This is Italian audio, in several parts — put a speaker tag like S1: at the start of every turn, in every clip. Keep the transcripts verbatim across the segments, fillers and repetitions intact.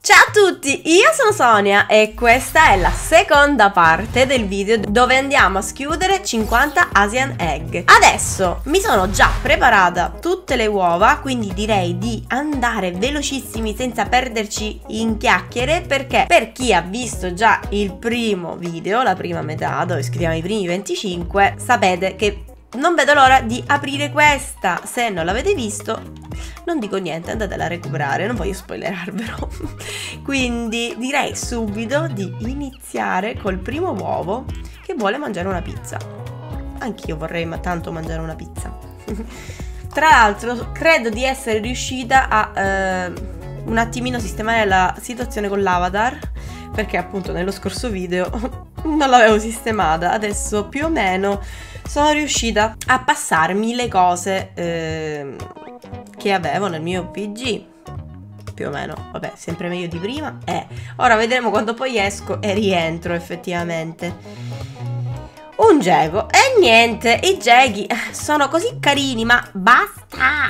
S1: Ciao a tutti, io sono Sonia e questa è la seconda parte del video dove andiamo a schiudere cinquanta Asian Egg. Adesso mi sono già preparata tutte le uova, quindi direi di andare velocissimi senza perderci in chiacchiere, perché per chi ha visto già il primo video, la prima metà dove scriviamo i primi venticinque, sapete che non vedo l'ora di aprire questa. Se non l'avete visto, non dico niente, andatela a recuperare, non voglio spoilerarvelo. Quindi direi subito di iniziare col primo uovo che vuole mangiare una pizza. Anch'io vorrei ma tanto mangiare una pizza. Tra l'altro credo di essere riuscita a eh, un attimino sistemare la situazione con l'avatar, perché appunto nello scorso video non l'avevo sistemata. Adesso più o meno sono riuscita a passarmi le cose eh, che avevo nel mio P G, più o meno, vabbè, sempre meglio di prima. E ora vedremo quando poi esco e rientro effettivamente. Un geco, e niente, i gechi sono così carini, ma basta.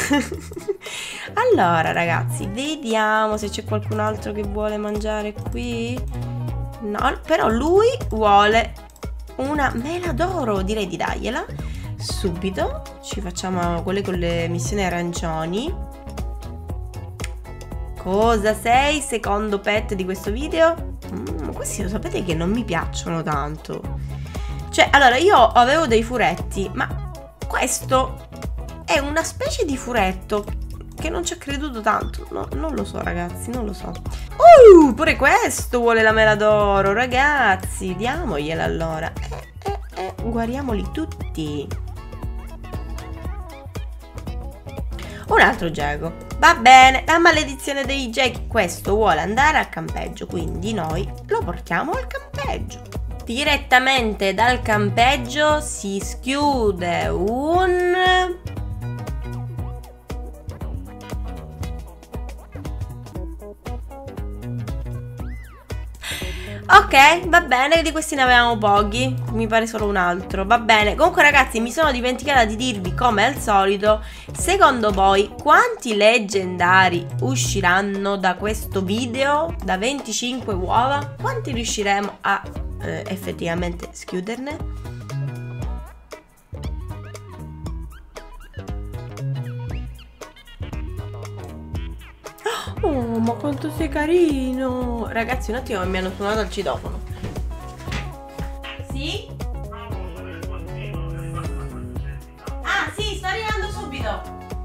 S1: Allora ragazzi, vediamo se c'è qualcun altro che vuole mangiare qui. No, però lui vuole una mela d'oro, direi di dargliela subito. Ci facciamo quelle con le missioni arancioni. Cosa sei, secondo pet di questo video? Mm, questi lo sapete che non mi piacciono tanto. Cioè, allora, io avevo dei furetti, ma questo è una specie di furetto che non ci ha creduto tanto. No, non lo so ragazzi, non lo so. Uh, pure questo vuole la mela d'oro, ragazzi. Diamogliela allora. Eh, eh, eh, guariamoli tutti. Un altro geco. Va bene, la maledizione dei gechi. Questo vuole andare al campeggio, quindi noi lo portiamo al campeggio. Direttamente dal campeggio si schiude un... Ok, va bene, di questi ne avevamo pochi, mi pare solo un altro, va bene. Comunque ragazzi, mi sono dimenticata di dirvi, come al solito, secondo voi quanti leggendari usciranno da questo video, da venticinque uova? Quanti riusciremo a eh, effettivamente schiuderne? Oh, ma quanto sei carino! Ragazzi, un attimo, mi hanno suonato al citofono. Sì? Ah, sì, sto arrivando subito.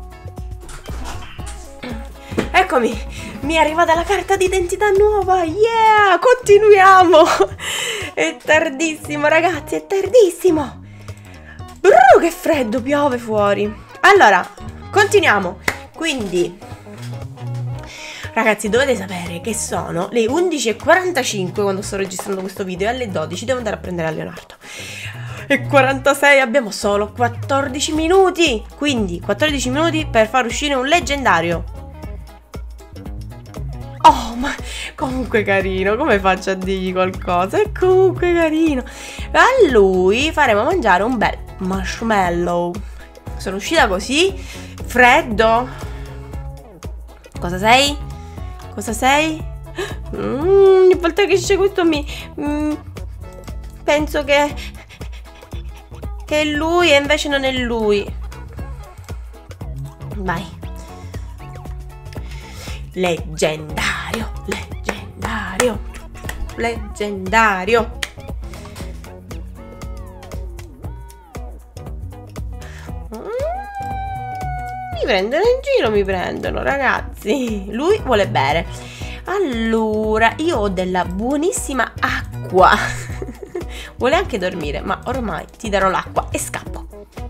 S1: Eccomi, mi è arrivata la carta d'identità nuova. Yeah, continuiamo. È tardissimo, ragazzi, è tardissimo. Brrr, che freddo, piove fuori. Allora, continuiamo. Quindi... ragazzi, dovete sapere che sono le undici e quarantacinque quando sto registrando questo video e alle dodici devo andare a prendere a Leonardo. E quarantasei, abbiamo solo quattordici minuti. Quindi quattordici minuti per far uscire un leggendario. Oh, ma comunque carino. Come faccio a dirgli qualcosa? È comunque carino. A lui faremo mangiare un bel marshmallow. Sono uscita così, freddo. Cosa sei? Cosa sei? Mm, ogni volta che esce questo mi... Mm, penso che... che è lui e invece non è lui. Vai. Leggendario. Leggendario. Leggendario. Mi prendono in giro, mi prendono, ragazzi. Lui vuole bere. Allora, io ho della buonissima acqua. Vuole anche dormire, ma ormai ti darò l'acqua e scappo.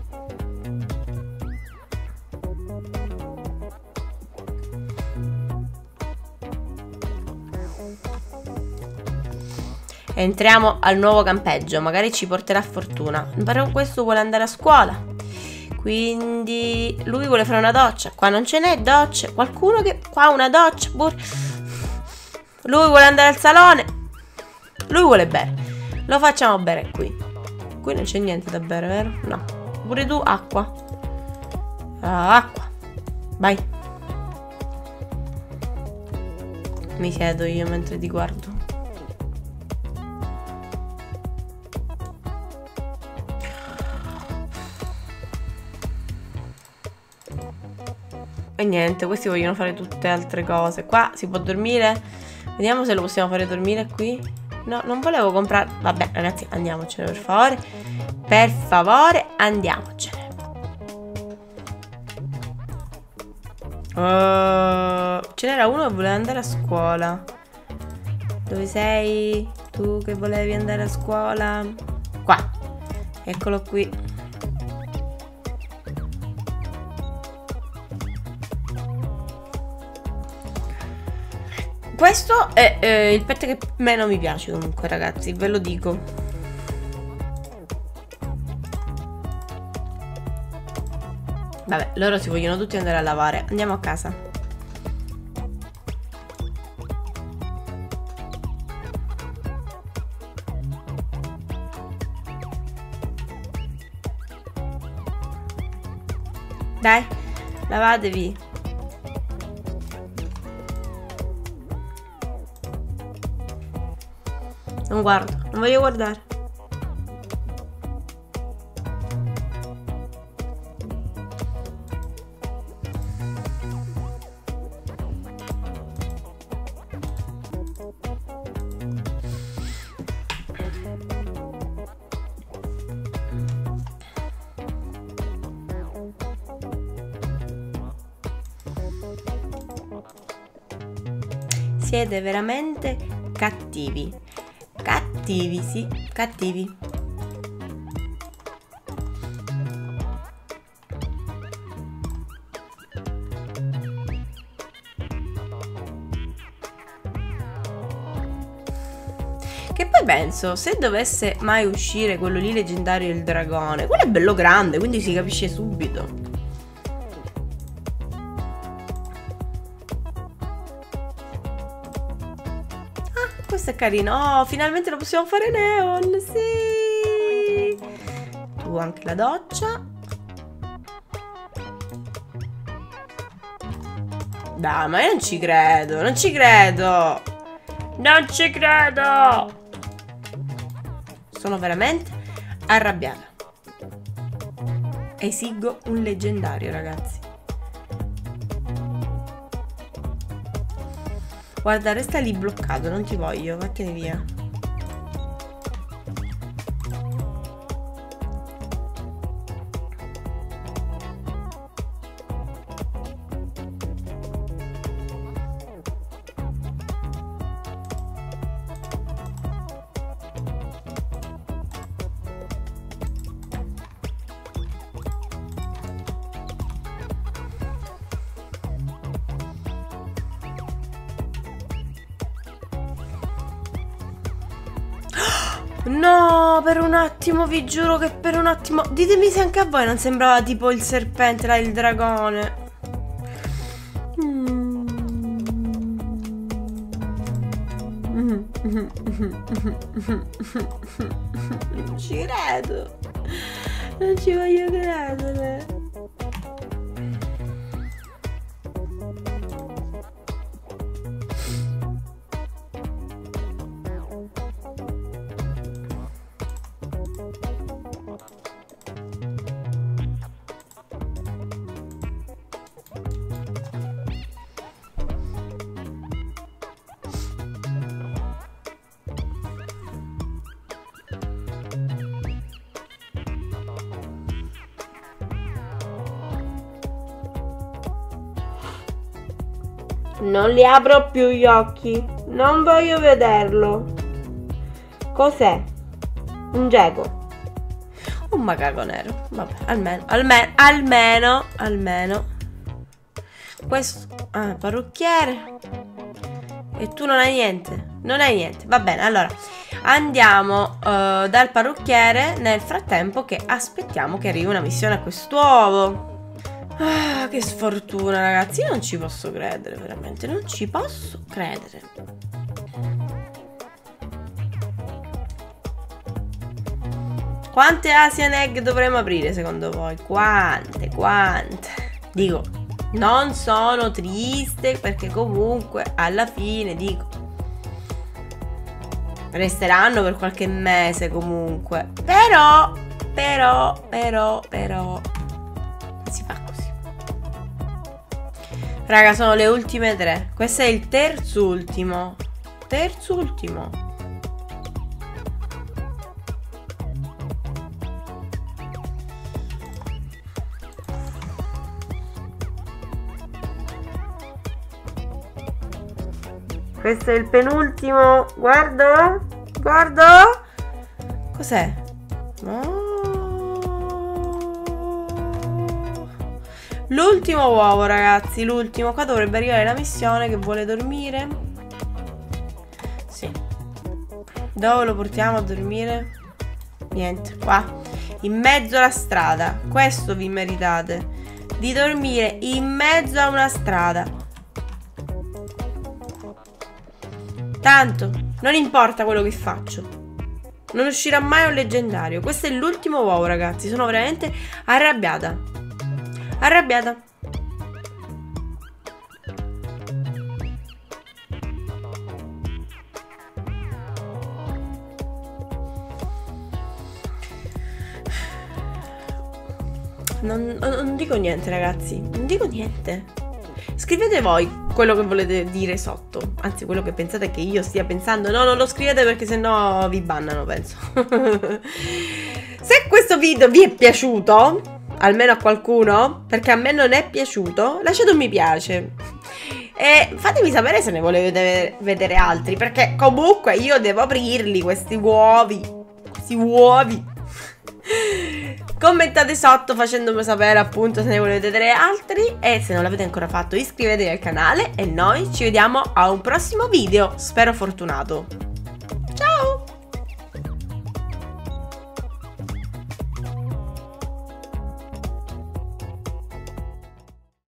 S1: Entriamo al nuovo campeggio, magari ci porterà fortuna. Però questo vuole andare a scuola, quindi lui vuole fare una doccia. Qua non ce n'è doccia. Qualcuno che... qua una doccia pure. Lui vuole andare al salone. Lui vuole bere. Lo facciamo bere qui. Qui non c'è niente da bere, vero? No. Pure tu acqua. Ah, acqua. Vai. Mi siedo io mentre ti guardo. E niente, questi vogliono fare tutte altre cose. Qua si può dormire. Vediamo se lo possiamo fare dormire qui. No, non volevo comprare. Vabbè, ragazzi, andiamocene per favore. Per favore, andiamocene. Uh, ce n'era uno che voleva andare a scuola. Dove sei? Tu che volevi andare a scuola? Qua. Eccolo qui. Questo è eh, il pet che meno mi piace comunque, ragazzi, ve lo dico. Vabbè, loro si vogliono tutti andare a lavare. Andiamo a casa. Dai, lavatevi. Non guardo, non voglio guardare. Siete veramente cattivi. Cattivi, sì, cattivi. Che poi penso, se dovesse mai uscire quello lì leggendario il dragone, quello è bello grande, quindi si capisce subito. Questo è carino. Oh, finalmente lo possiamo fare neon. Sì. Tu anche la doccia. Dai, ma io non ci credo. Non ci credo. Non ci credo. Sono veramente arrabbiata. Esigo un leggendario, ragazzi. Guarda, resta lì bloccato, non ti voglio, vattene via. No, per un attimo, vi giuro che per un attimo. Ditemi se anche a voi non sembrava tipo il serpente, là, il dragone. Mm. Non ci credo. Non ci voglio credere. Non li apro più gli occhi. Non voglio vederlo. Cos'è? Un geco. Un macaco nero. Vabbè, almeno, almeno, almeno, almeno. Questo. Ah, parrucchiere. E tu non hai niente. Non hai niente. Va bene, allora andiamo uh, dal parrucchiere nel frattempo che aspettiamo che arrivi una missione a quest'uovo. Ah, che sfortuna, ragazzi. Io non ci posso credere, veramente. Non ci posso credere. Quante Asian Egg dovremmo aprire, secondo voi? Quante, quante? Dico, Non sono triste perché comunque alla fine dico resteranno per qualche mese comunque. Però, però, però, però si fa così. Raga, sono le ultime tre. Questo è il terzultimo. Terzultimo. Questo è il penultimo. Guarda. Guarda. Cos'è? Oh. L'ultimo uovo, ragazzi. L'ultimo. Qua dovrebbe arrivare la missione che vuole dormire. Sì. Dove lo portiamo a dormire? Niente. Qua. In mezzo alla strada. Questo vi meritate. Di dormire in mezzo a una strada. Tanto, non importa quello che faccio. Non uscirà mai un leggendario. Questo è l'ultimo uovo, ragazzi. Sono veramente arrabbiata. Arrabbiata. Non, non dico niente, ragazzi. Non dico niente. Scrivete voi quello che volete dire sotto. Anzi, quello che pensate che io stia pensando. No, non lo scrivete perché sennò vi bannano, penso. Se questo video vi è piaciuto, almeno a qualcuno, perché a me non è piaciuto, lasciate un mi piace. E fatemi sapere se ne volete vedere altri, perché comunque io devo aprirli questi uovi. Questi uovi. Commentate sotto facendomi sapere appunto se ne volete vedere altri. E se non l'avete ancora fatto iscrivetevi al canale. E noi ci vediamo a un prossimo video. Spero fortunato.